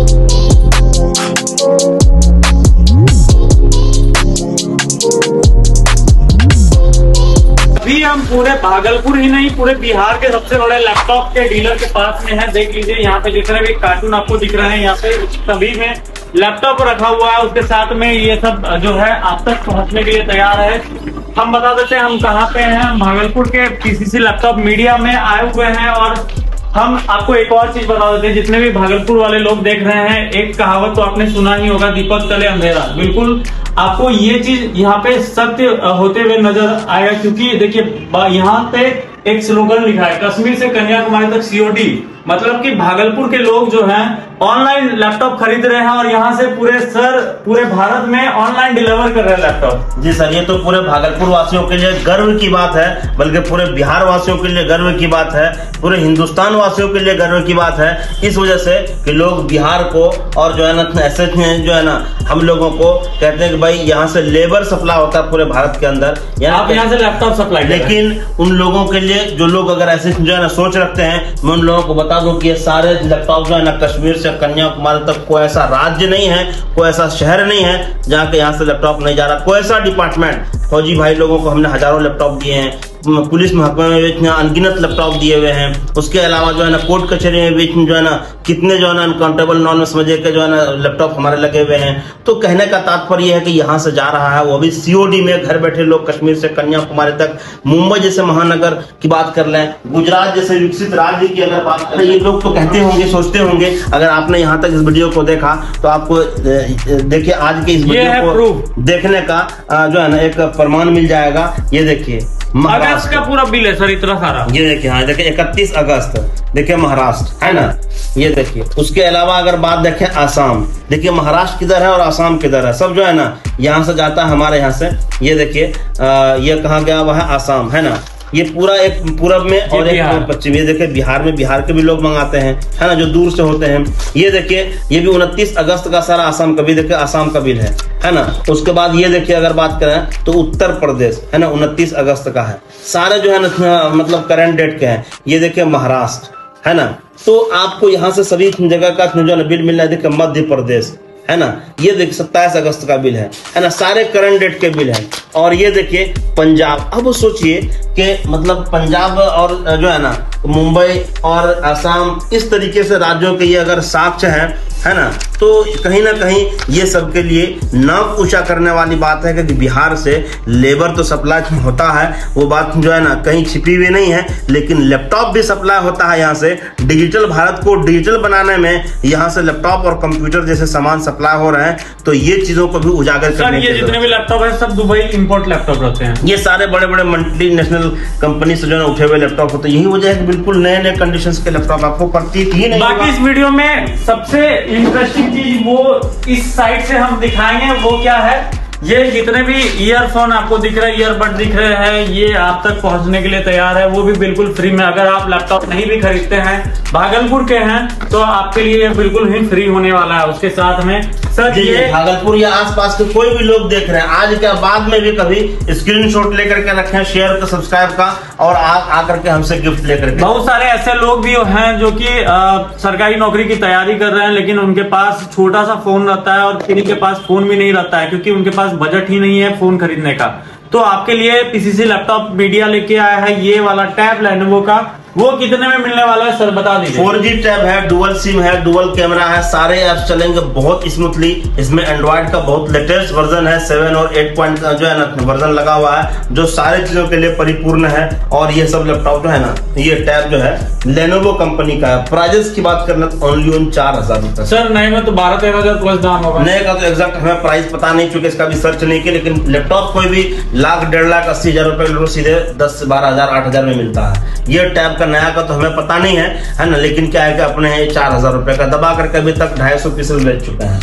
अभी हम पूरे भागलपुर ही नहीं पूरे बिहार के सबसे बड़े लैपटॉप के डीलर के पास में है। देख लीजिए यहाँ पे जितने भी कार्टून आपको दिख रहे हैं यहाँ पे सभी में लैपटॉप रखा हुआ है। उसके साथ में ये सब जो है आप तक पहुंचने के लिए तैयार है। हम बता देते हैं हम कहाँ पे हैं। हम भागलपुर के पीसीसी लैपटॉप मीडिया में आए हुए हैं और हम आपको एक और चीज बता देते हैं। जितने भी भागलपुर वाले लोग देख रहे हैं, एक कहावत तो आपने सुना ही होगा, दीपक तले अंधेरा। बिल्कुल आपको ये चीज यहाँ पे सत्य होते हुए नजर आएगा, क्योंकि देखिए यहाँ पे एक स्लोगन लिखा है, कश्मीर से कन्याकुमारी तक सीओडी। मतलब कि भागलपुर के लोग जो हैं ऑनलाइन लैपटॉप खरीद रहे हैं और यहाँ से पूरे भारत में ऑनलाइन डिलीवर कर रहे हैं लैपटॉप। जी सर, ये तो पूरे भागलपुर वासियों के लिए गर्व की बात है, बल्कि पूरे बिहार वासियों के लिए गर्व की बात है, पूरे हिंदुस्तान वासियों के लिए गर्व की बात है। इस वजह से कि लोग बिहार को और जो है ना ऐसे जो है ना हम लोगों को कहते हैं कि भाई यहाँ से लेबर सप्लाई होता है पूरे भारत के अंदर, आप यहाँ से लैपटॉप सप्लाई। लेकिन उन लोगों के लिए जो लोग अगर ऐसे जो है ना सोच रखते हैं, मैं उन लोगों को बता दूं कि ये सारे लैपटॉप जो है ना कश्मीर से कन्याकुमारी तक कोई ऐसा राज्य नहीं है, कोई ऐसा शहर नहीं है जहाँ के यहाँ से लैपटॉप नहीं जा रहा। कोई ऐसा डिपार्टमेंट, फौजी भाई लोगों को हमने हजारों लैपटॉप दिए हैं, पुलिस महकमे में भी अनगिनत लैपटॉप दिए हुए हैं। उसके अलावा जो है ना कोर्ट कचहरी में भी जो है ना कितने जो है ना अनकाउंटेबल नॉन में समझे के जो है ना लैपटॉप हमारे लगे हुए हैं। तो कहने का तात्पर्य है कि यहाँ से जा रहा है वो भी सीओडी में। घर बैठे लोग कश्मीर से कन्याकुमारी तक, मुंबई जैसे महानगर की बात कर लें, गुजरात जैसे विकसित राज्य की अगर बात करें, ये लोग तो कहते होंगे, सोचते होंगे। अगर आपने यहाँ तक इस वीडियो को देखा तो आपको देखिए आज के इस वीडियो को देखने का जो है ना एक प्रमाण मिल जाएगा। ये देखिए अगस्त का पूरा बिल है सर, इतना सारा। ये देखिए, हाँ देखिए 31 अगस्त, देखिए महाराष्ट्र है ना, ये देखिए। उसके अलावा अगर बात देखें आसाम, देखिए महाराष्ट्र किधर है और आसाम किधर है, सब जो है ना यहाँ से जाता है हमारे यहाँ से। ये देखिए ये कहाँ गया हुआ है, आसाम है ना। ये पूरा एक पूरब में और एक पश्चिम। ये देखिए बिहार में, बिहार के भी लोग मंगाते हैं है ना, जो दूर से होते हैं। ये देखिए ये भी 29 अगस्त का सारा आसाम का भी, देखिए आसाम का बिल है ना। उसके बाद ये देखिए अगर बात करें तो उत्तर प्रदेश है ना 29 अगस्त का है। सारे जो है ना मतलब करंट डेट के हैं। ये देखिए महाराष्ट्र है ना। तो आपको यहाँ से सभी जगह का जो है ना बिल मिल रहा है। देखिए मध्य प्रदेश है ना, ये देखिए 27 अगस्त का बिल है ना, सारे करंट डेट के बिल हैं। और ये देखिए पंजाब। अब सोचिए कि मतलब पंजाब और जो है ना मुंबई और असम, इस तरीके से राज्यों के ये अगर साक्ष्य है ना, तो कहीं ना कहीं ये सबके लिए नाक ऊंचा करने वाली बात है कि बिहार से लेबर तो सप्लाई होता है, वो बात जो है ना कहीं छिपी हुई नहीं है। लेकिन लैपटॉप भी सप्लाई होता है यहाँ से। डिजिटल भारत को डिजिटल बनाने में यहाँ से लैपटॉप और कंप्यूटर जैसे सामान सप्लाई हो रहे हैं। तो ये चीजों को भी उजागर करने के लिए जितने भी लैपटॉप है सब दुबई इंपोर्ट लैपटॉप रहते हैं। ये सारे बड़े बड़े मल्टीनेशनल कंपनी से जो है उठे हुए लैपटॉप होते हैं। यही वजह है कि बिल्कुल नए नए कंडीशंस के लैपटॉप आपको प्रतीत ही नहीं। बाकी इस वीडियो में सबसे इंटरेस्टिंग चीज वो इस साइड से हम दिखाएंगे, वो क्या है, ये जितने भी ईयरफोन आपको दिख रहे हैं, ईयरबड दिख रहे हैं, ये आप तक पहुंचने के लिए तैयार है, वो भी बिल्कुल फ्री में। अगर आप लैपटॉप नहीं भी खरीदते हैं, भागलपुर के हैं, तो आपके लिए बिल्कुल ही फ्री होने वाला है। उसके साथ में सर ये भागलपुर या आसपास के कोई भी लोग देख रहे हैं, आज के बाद में भी कभी स्क्रीनशॉट लेकर के रखें, शेयर का, सब्सक्राइब का, और आकर के हमसे गिफ्ट लेकर के। बहुत सारे ऐसे लोग भी हैं जो कि सरकारी नौकरी की तैयारी कर रहे हैं, लेकिन उनके पास छोटा सा फोन रहता है और किसी के पास फोन भी नहीं रहता है, क्योंकि उनके पास बजट ही नहीं है फोन खरीदने का। तो आपके लिए पीसीसी लैपटॉप मीडिया लेके आया है ये वाला टैब लेनोवो का। वो कितने में मिलने वाला है सर बता दीजिए। 4G टैब है, डुअल सिम है, डुअल कैमरा है, सारे ऐप्स चलेंगे बहुत स्मूथली। इसमें एंड्रॉइड का बहुत लेटेस्ट वर्जन है, 7 और 8 पॉइंट का जो है ना वर्जन लगा हुआ है, जो सारे चीजों के लिए परिपूर्ण है। और ये सब लैपटॉप जो है ना, ये टैब जो है लेनोवो कंपनी का है। प्राइजेस की बात करना तो ओनली 4,000 रुपए सर। नए में तो 12-13,000 प्लस दाम होगा। नए का तो एग्जैक्ट हमें प्राइस पता नहीं, चूंकि इसका भी सर्च नहीं किया। लेकिन लैपटॉप कोई भी 1,00,000, 1,50,000, 80,000 रुपए सीधे 10 से 12,000, 8,000 में मिलता है। ये टैब का नया का तो हमें पता नहीं है ना। लेकिन क्या है कि अपने 4,000 रुपए का दबा करके अभी तक 250 पीसेस बेच चुके हैं।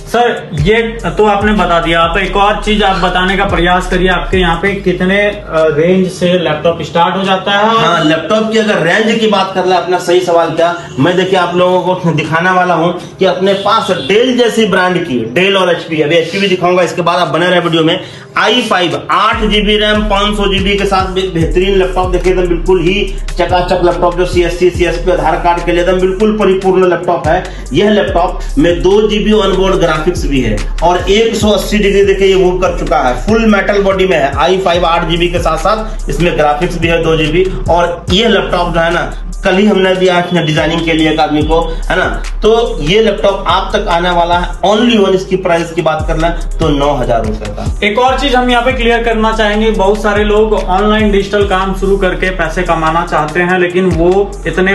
सर ये तो आपने बता दिया, आप एक और चीज आप बताने का प्रयास करिए, आपके यहाँ पे कितने रेंज से लैपटॉप स्टार्ट हो जाता है? हाँ, लैपटॉप की अगर रेंज की बात कर ले, अपना सही सवाल क्या, मैं देखिए आप लोगों को दिखाने वाला हूँ कि अपने पास डेल जैसी ब्रांड की, डेल और एचपी, अभी एचपी भी दिखाऊंगा, इसके बाद आप बने रहे वीडियो में। i5 8GB रैम 500GB के साथ बेहतरीन लैपटॉप, देखिए एकदम बिल्कुल ही चकाचक लैपटॉप, जो CSC CSP आधार कार्ड के लिए एकदम बिल्कुल परिपूर्ण लैपटॉप है। यह लैपटॉप में 2GB ऑनबोर्ड ग्राफिक्स भी है और 180 डिग्री देखिए ये मूव कर चुका है, फुल मेटल बॉडी में है। i5 8GB के साथ साथ इसमें ग्राफिक्स भी है 2GB, और ये लैपटॉप जो है ना, कल ही हमने दिया डिजाइनिंग के लिए एक आदमी को, है ना, तो ये लैपटॉप आप तक आने वाला है ओनली वन। इसकी प्राइस की बात कर लें तो 9,000 रुपए का। एक और चीज हम यहाँ पे क्लियर करना चाहेंगे, बहुत सारे लोग ऑनलाइन डिजिटल काम शुरू करके पैसे कमाना चाहते हैं, लेकिन वो इतने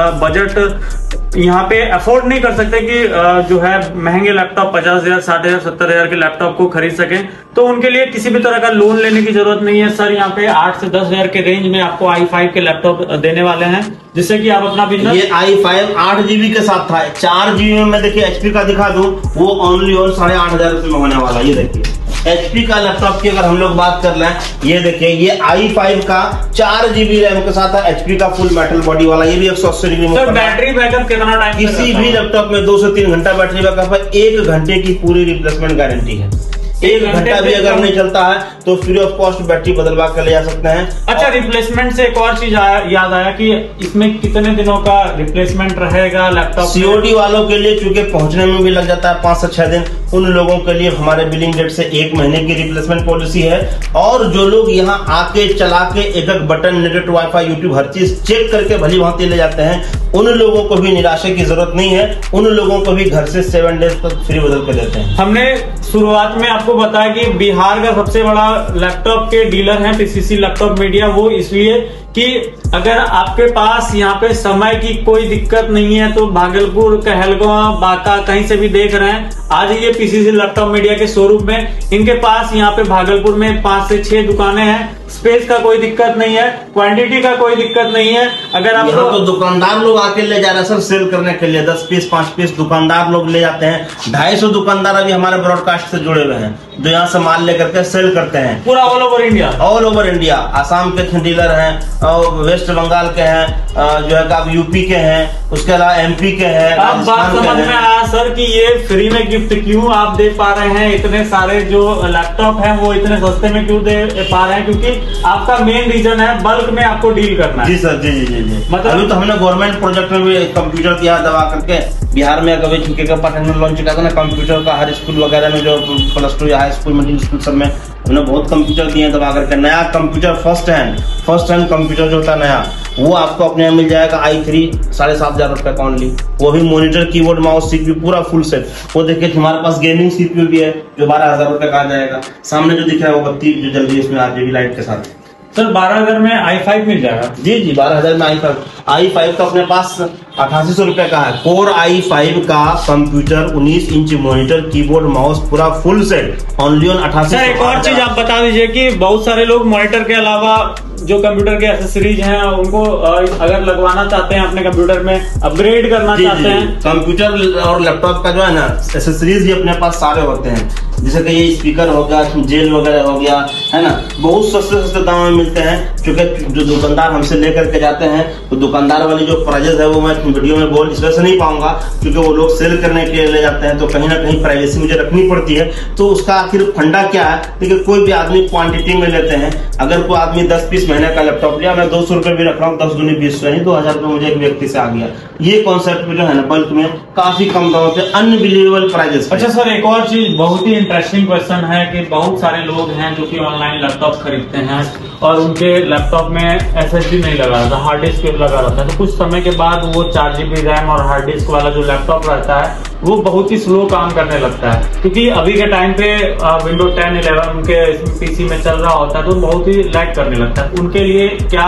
बजट यहाँ पे अफोर्ड नहीं कर सकते कि जो है महंगे लैपटॉप 50,000 60,000 70,000 के लैपटॉप को खरीद सकें। तो उनके लिए किसी भी तरह का लोन लेने की जरूरत नहीं है सर। यहाँ पे 8 से 10,000 के रेंज में आपको i5 के लैपटॉप देने वाले हैं, जिससे कि आप अपना बिजनेस। ये i5 8GB के साथ था, 4GB में मैं देखिए एचपी का दिखा दूं, वो ओनली और 8,500 रुपए में होने वाला। ये देखिए एचपी का लैपटॉप की अगर हम लोग बात कर लें, ये देखिए ये i5 का 4GB रैम के साथ है, एचपी का फुल मेटल बॉडी वाला, ये भी 180 डिग्री में। बैटरी बैकअप कितना टाइम? किसी भी लैपटॉप में 2 से 3 घंटा बैटरी बैकअप है, 1 घंटे की पूरी रिप्लेसमेंट गारंटी है। 1 घंटा भी अगर नहीं चलता है तो फ्री ऑफ कॉस्ट बैटरी बदलवा कर ले जा सकते हैं। अच्छा, रिप्लेसमेंट से एक और चीज याद आया कि इसमें कितने दिनों का रिप्लेसमेंट रहेगा लैपटॉप? सीओडी वालों के लिए चूंकि पहुंचने में भी लग जाता है 5 से 6 दिन, उन लोगों के लिए हमारे बिलिंग डेट से 1 महीने की रिप्लेसमेंट पॉलिसी है। और जो लोग यहाँ आके चला के एक बटन, नेट, वाईफाई, यूट्यूब हर चीज चेक करके भली भांति ले जाते हैं, उन लोगों को भी निराशा की जरूरत नहीं है, उन लोगों को भी घर से 7 डेज तक फ्री बदल के देते हैं। हमने शुरुआत में आपको बताया कि बिहार का सबसे बड़ा लैपटॉप के डीलर है पीसीसी लैपटॉप मीडिया, वो इसलिए कि अगर आपके पास यहाँ पे समय की कोई दिक्कत नहीं है तो भागलपुर, कहलगांव, बांका कहीं से भी देख रहे हैं, आज ये पीसीसी लैपटॉप मीडिया के शोरूम में, इनके पास यहाँ पे भागलपुर में 5 से 6 दुकानें हैं। स्पेस का कोई दिक्कत नहीं है, क्वांटिटी का कोई दिक्कत नहीं है। अगर आप तो दुकानदार लोग आके ले जा रहे हैं सर सेल करने के लिए, 10 पीस 5 पीस दुकानदार लोग ले जाते हैं। 250 दुकानदार अभी हमारे ब्रॉडकास्ट से जुड़े हुए हैं, जो यहाँ से माल लेकर के सेल करते हैं पूरा all over India. All over India. Assam के डीलर हैं, वेस्ट बंगाल के हैं, जो है आप यूपी के हैं, उसके अलावा एमपी के हैं। अब बात समझ में आया सर कि ये फ्री में गिफ्ट क्यों आप दे पा रहे हैं, इतने सारे जो लैपटॉप हैं वो इतने सस्ते में क्यों दे पा रहे हैं? क्योंकि आपका मेन रीजन है बल्क में आपको डील करना है। जी सर, जी जी जी जी। मतलब अभी तो हमने गवर्नमेंट प्रोजेक्ट में भी कंप्यूटर दिया दबा करके, बिहार में कभी चुके का पार्टनर लॉन्च किया था ना कंप्यूटर का, हर स्कूल वगैरह में जो +2 या हाई स्कूल, मिडिल स्कूल सब में हमने बहुत कंप्यूटर दिए दबा करके। नया कंप्यूटर फर्स्ट हैंड कंप्यूटर जो होता है नया, वो आपको अपने यहाँ मिल जाएगा i3 7,500 रुपए का ओनली। वो भी मॉनिटर, कीबोर्ड, माउस, सीपीयू पूरा फुल सेट। वो देखिए हमारे पास गेमिंग सीपीयू भी है जो 12,000 रुपए का आ जाएगा। सामने जो दिख रहा है वो 32 जो जल्दी इसमें RGB लाइट के साथ। सर 12,000 में i5 मिल जाएगा? जी जी, 12,000 में i5 का अपने पास 8800 रुपए का है। कोर i5 का computer, 19 inch monitor, keyboard, mouse पूरा फुल सेट ओनली ऑन 8800। एक और चीज आप बता दीजिए कि बहुत सारे लोग मॉनिटर के अलावा जो कंप्यूटर के एसेसरीज हैं उनको अगर लगवाना चाहते हैं अपने कंप्यूटर में, अपग्रेड करना चाहते हैं, कंप्यूटर और लैपटॉप का जो है ना एसेसरीज भी अपने पास सारे होते हैं। जैसे कि ये स्पीकर हो गया, जेल वगैरह हो गया, है ना, बहुत सस्ते दाम में मिलते हैं। क्योंकि जो दुकानदार हमसे लेकर के जाते हैं तो दुकानदार वाली जो प्राइजेस है वो मैं वीडियो में बोल इसलिए से नहीं पाऊंगा, क्योंकि वो लोग सेल करने के लिए ले जाते हैं तो कहीं ना कहीं प्राइवेसी मुझे रखनी पड़ती है। तो उसका आखिर फंडा क्या है? देखिए कोई भी आदमी क्वांटिटी में लेते हैं। अगर कोई आदमी 10 पीस महीने का लैपटॉप लिया, मैं 200 रुपए भी रख रहा हूँ, 10 दूनी 20 यानी 2,000 रुपए मुझे एक व्यक्ति से आ गया। ये कॉन्सेप्ट में जो है ना बल्क में काफी कम दामों पे अनबिलीवेबल प्राइजेस। अच्छा सर, एक और चीज बहुत ही इंटरेस्टिंग क्वेश्चन है कि बहुत सारे लोग हैं जो कि ऑनलाइन लैपटॉप खरीदते हैं और उनके लैपटॉप में SSD नहीं लगा रहता, हार्ड डिस्क लगा रहता है, तो कुछ समय के बाद वो 4GB रैम और हार्ड डिस्क वाला जो लैपटॉप रहता है वो बहुत ही स्लो काम करने लगता है। क्योंकि अभी के टाइम पे विंडोज 10, 11 उनके पीसी में चल रहा होता है तो बहुत ही लैग करने लगता है। उनके लिए क्या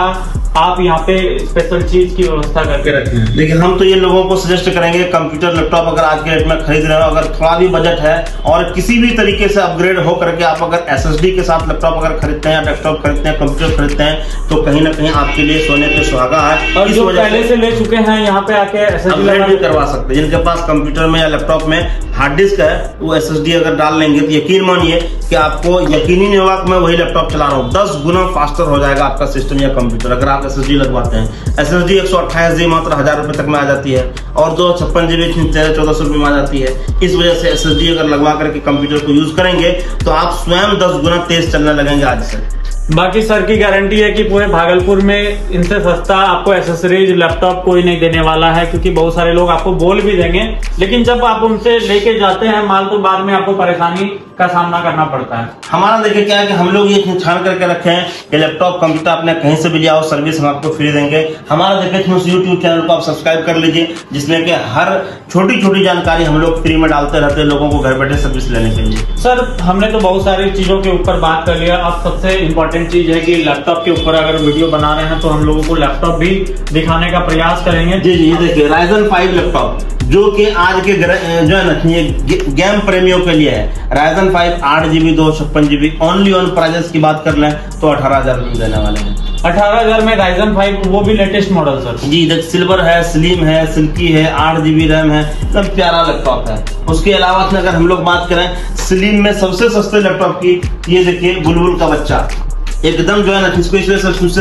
आप यहाँ पे स्पेशल चीज की व्यवस्था करके रखे हैं। देखिए हम तो ये लोगों को सजेस्ट करेंगे, कंप्यूटर लैपटॉप अगर आज के डेट में खरीद रहे हो, अगर थोड़ा भी बजट है और किसी भी तरीके से अपग्रेड हो करके आप अगर SSD के साथ लैपटॉप अगर खरीदते हैं या डेस्कटॉप खरीदते हैं, कंप्यूटर खरीदते हैं, तो कहीं ना कहीं आपके लिए सोने पे सुहागा है। और जो पहले से ले चुके हैं यहाँ पे आके अपग्रेड भी करवा सकते हैं। जिनके पास कंप्यूटर में या लैपटॉप में हार्ड डिस्क है, वो SSD अगर डाल लेंगे तो यकीन मानिए कि आपको यकीन ही नहीं होगा कि मैं वही लैपटॉप चला रहा हूँ। 10 गुना फास्टर हो जाएगा आपका सिस्टम या कंप्यूटर अगर आप SSD लगवाते हैं। SSD 128 GB मात्र 1000 रुपए तक में आ जाती है और 256 GB 1400 रुपए में आ जाती है। इस वजह से SSD अगर लगवा करके कंप्यूटर को यूज करेंगे तो आप स्वयं 10 गुना तेज चलने लगेंगे आज से। बाकी सर की गारंटी है कि पूरे भागलपुर में इनसे सस्ता आपको एसेसरीज लैपटॉप कोई नहीं देने वाला है, क्योंकि बहुत सारे लोग आपको बोल भी देंगे, लेकिन जब आप उनसे लेके जाते हैं माल तो बाद में आपको परेशानी का सामना करना पड़ता है। हमारा देखिए क्या है कि हम लोग ये छान करके रखे हैं कि लैपटॉप कंप्यूटर आपने कहीं से भी लिया हो, सर्विस हम आपको फ्री देंगे। हमारा देखिए यूट्यूब चैनल को आप सब्सक्राइब कर लीजिए, जिसमें कि हर छोटी छोटी जानकारी हम लोग फ्री में डालते रहते हैं लोगों को घर बैठे सर्विस लेने के लिए। सर हमने तो बहुत सारी चीजों के ऊपर बात कर लिया, अब सबसे इम्पोर्टेंट चीज है कि लैपटॉप के ऊपर अगर वीडियो बना रहे हैं तो हम लोगों को लैपटॉप भी दिखाने का प्रयास करेंगे। जी ये देखिए Ryzen 5 लैपटॉप जो कि आज के जो है ना ये गेम प्रेमियों के लिए है। Ryzen 5 8GB 256 GB only on prices की बात कर लें तो 18,000 में देने वाले हैं। 18,000 में Ryzen 5 वो भी लेटेस्ट मॉडल सर। जी देख सिल्वर है, स्लिम है, सिल्की है, 8GB रैम है, एकदम प्यारा लैपटॉप है। उसके अलावा अगर हम लोग बात करें स्लिम में सबसे सस्ते लैपटॉप की, ये देखिए बुलबुल का बच्चा एकदम जो है ना जिसको इस वजह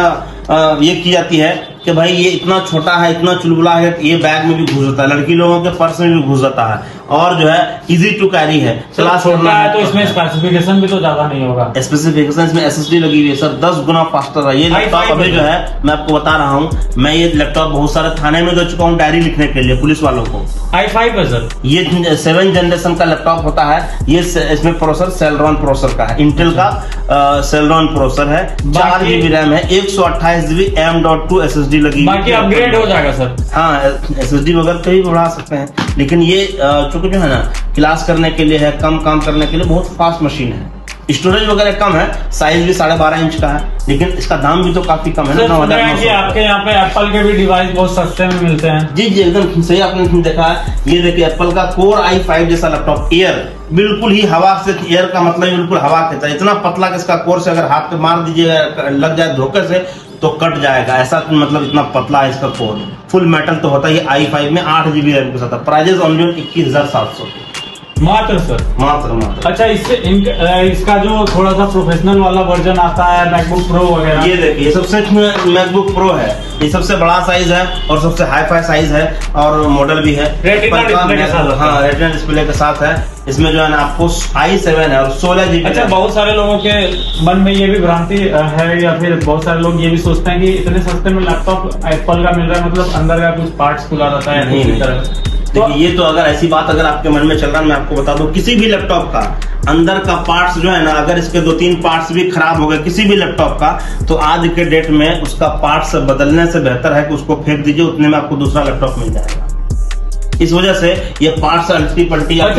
से ये की जाती है कि भाई ये इतना छोटा है, इतना चुलबुला है कि ये बैग में भी घुस जाता है, लड़की लोगों के पर्स में भी घुस जाता है और जो है इजी टू कैरी है। क्लास छोटा है तो इसमें स्पेसिफिकेशन भी तो ज्यादा नहीं होगा। स्पेसिफिकेशन इसमें SSD लगी हुई है सर, 10 गुना फास्टर है ये लैपटॉप। अभी जो है मैं आपको बता रहा हूँ, मैं ये लैपटॉप बहुत सारे थाने में दे चुका हूँ डायरी लिखने के लिए पुलिस वालों को। i5 है सर, ये 7 जनरेशन का लैपटॉप होता है। ये इसमें प्रोसेसर सेलरॉन प्रोसेसर का है, इंटेल का सेलरॉन प्रोसेसर है, 4GB रैम है, 128GB M.2 SSD लगी। बाकी अपग्रेड हो जाएगा सर। हाँ SSD वगैरह कहीं बढ़ा सकते हैं, लेकिन ये चूंकि जो है ना क्लास करने के लिए है, कम काम करने के लिए बहुत फास्ट मशीन है। स्टोरेज वगैरह कम है, साइज भी 12.5 इंच का है, लेकिन इसका दाम भी तो काफी कम है ना। 9,900। आपके यहाँ पे एप्पल के भी डिवाइस बहुत सस्ते में मिलते हैं। जी एकदम सही आपने देखा है। ये देखिए एप्पल का Core i5 जैसा लैपटॉप एयर, बिल्कुल ही हवा से, एयर का मतलब बिल्कुल हवा के इतना पतला कि इसका कोर से अगर हाथ पे मार दीजिएगा लग जाए धोखे से तो कट जाएगा, ऐसा मतलब इतना पतला है इसका कोर। फुल मेटल तो होता है। i5 में 8GB रैम के साथ प्राइजेस ओनली 21,700 मात्र सर, मात्र। अच्छा इससे इसका जो थोड़ा सा प्रोफेशनल वाला वर्जन आता है मैकबुक प्रो वगैरह, ये देखिए सबसे मैकबुक प्रो है, ये सबसे बड़ा साइज है और सबसे हाई फाई साइज है और मॉडल भी है रेटिना डिस्प्ले के साथ। हाँ रेटिना डिस्प्ले के साथ है। इसमें जो है ना आपको i7 है और 16GB। अच्छा बहुत सारे लोगों के मन में ये भी भ्रांति है या फिर बहुत सारे लोग ये भी सोचते हैं कि इतने सस्ते में लैपटॉप एप्पल का मिल रहा है, मतलब अंदर का कुछ पार्ट्स खुला रहता है। नहीं देखिए ये तो अगर ऐसी बात अगर आपके मन में चल रहा है, मैं आपको बता दूं किसी भी लैपटॉप का अंदर का पार्ट्स जो है ना, अगर इसके 2-3 पार्ट्स भी खराब हो गए किसी भी लैपटॉप का, तो आज के डेट में उसका पार्ट्स बदलने से बेहतर है कि उसको फेंक दीजिए, उतने में आपको दूसरा लैपटॉप मिल जाएगा। इस वजह से ये पार्ट्स अल्टी पल्टी। अगर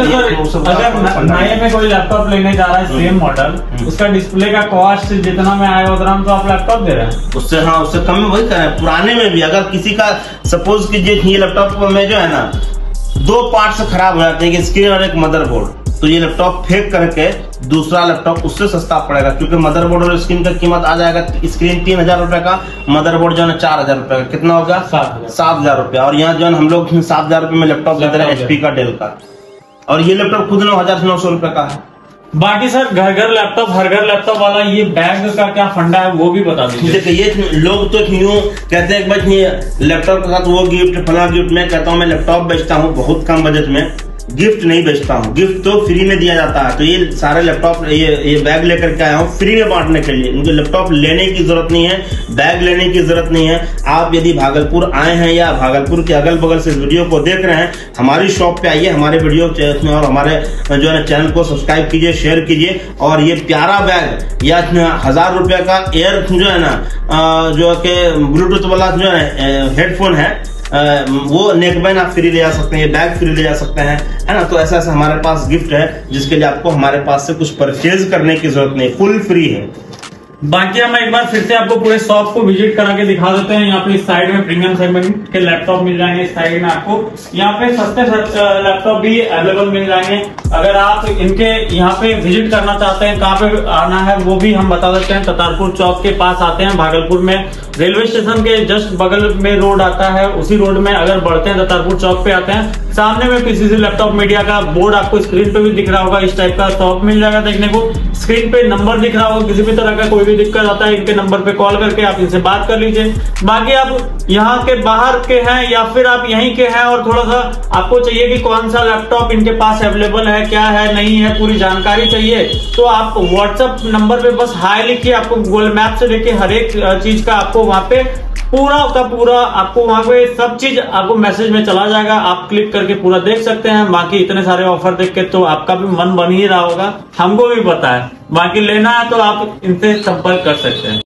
नए में कोई लैपटॉप लेने जा रहा है सेम मॉडल, उसका डिस्प्ले का कॉस्ट जितना में आएगा उतना तो आप लैपटॉप दे रहे हैं उससे। हाँ उससे कम में वही करें। पुराने में भी अगर किसी का सपोज कीजिए ये लैपटॉप में जो है ना 2 पार्ट्स खराब हो जाते हैं, स्क्रीन और एक मदरबोर्ड, तो ये लैपटॉप फेंक करके दूसरा लैपटॉप उससे सस्ता पड़ेगा, क्योंकि मदरबोर्ड और स्क्रीन का कीमत आ जाएगा। स्क्रीन 3,000 रुपए का, मदरबोर्ड जो है 4,000 रुपए का, कितना होगा 7,000 रुपया। और यहाँ जो है हम लोग 7,000 रुपए में लैपटॉप दे रहे हैं HP का डेल का, और ये लैपटॉप खुद 9,900 रुपए का है। बाकी सर घर लैपटॉप हर घर लैपटॉप वाला ये बैग का क्या फंडा है वो भी बता दीजिए। ये लोग तो यूं कहते हैं कि भाई लैपटॉप के साथ वो गिफ्ट फला गिफ्ट। मैं कहता हूँ मैं लैपटॉप बेचता हूँ बहुत कम बजट में, गिफ्ट नहीं बेचता हूँ। गिफ्ट तो फ्री में दिया जाता है। तो ये सारे लैपटॉप ये बैग लेकर के आया हूँ फ्री में बांटने के लिए। मुझे लैपटॉप लेने की जरूरत नहीं है, बैग लेने की जरूरत नहीं है। आप यदि भागलपुर आए हैं या भागलपुर के अगल बगल से इस वीडियो को देख रहे हैं, हमारी शॉप पे आइए, हमारे वीडियो और हमारे जो है चैनल को सब्सक्राइब कीजिए, शेयर कीजिए। और ये प्यारा बैग या 1,000 रुपए का एयर जो है ना जो कि ब्लूटूथ वाला जो है हेडफोन है, वो नेकबैंड आप फ्री ले जा सकते हैं, ये बैग फ्री ले जा सकते हैं, है ना। तो ऐसा ऐसा हमारे पास गिफ्ट है जिसके लिए आपको हमारे पास से कुछ परचेज करने की जरूरत नहीं, फुल फ्री है। बाकी हम एक बार फिर से आपको पूरे शॉप को विजिट करा के दिखा देते हैं। यहाँ पे इस साइड में प्रीमियम सेगमेंट के लैपटॉप मिल जाएंगे। इस साइड में आपको यहाँ पे सस्ते लैपटॉप भी अवेलेबल मिल जाएंगे। अगर आप इनके यहाँ पे विजिट करना चाहते हैं, कहाँ पे आना है वो भी हम बता देते हैं। ततारपुर चौक के पास आते हैं, भागलपुर में रेलवे स्टेशन के जस्ट बगल में रोड आता है। उसी रोड में अगर बढ़ते हैं ततारपुर चौक पे आते हैं, सामने में पीसीसी लैपटॉप मीडिया का बोर्ड आपको स्क्रीन पे भी दिख रहा होगा। इस टाइप का शॉप मिल जाएगा देखने को। स्क्रीन पे नंबर दिख रहा होगा। किसी भी तरह का कोई भी दिक्कत आता है, इनके नंबर पे कॉल करके आप इनसे बात कर लीजिए। बाकी आप यहाँ के बाहर के हैं या फिर आप यहीं के हैं और थोड़ा सा आपको चाहिए कि कौन सा लैपटॉप इनके पास अवेलेबल है, क्या है, नहीं है, पूरी जानकारी चाहिए, तो आप व्हाट्सएप नंबर पे बस हाय लिखिए। आपको गूगल मैप से लेके हर एक चीज का आपको वहां पे पूरा का पूरा आपको वहां पे सब चीज आपको मैसेज में चला जाएगा। आप क्लिक करके पूरा देख सकते हैं। बाकी इतने सारे ऑफर देख के तो आपका भी मन बन ही रहा होगा, हमको भी पता है। बाकी लेना है तो आप इनसे संपर्क कर सकते हैं।